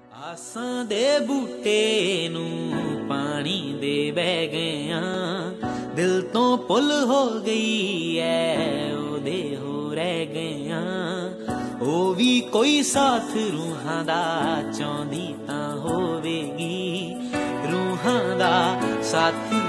ਆਸਾਂ ਦੇ ਬੂਟੇ ਨੂੰ ਪਾਣੀ ਦੇ ਬਹਿ ਗਿਆ, ਦਿਲ ਤੋਂ ਪੁੱਲ ਹੋ ਗਈ ਐ ਉਹਦੇ ਹੋ ਰਹਿ ਗਿਆ। ਉਹ ਵੀ ਕੋਈ ਸਾਥ ਰੂਹਾਂ ਦਾ ਚਾਹੁੰਦੀ ਤਾਂ ਹੋਵੇਗੀ, ਰੂਹਾਂ ਦਾ ਸਾਥੀ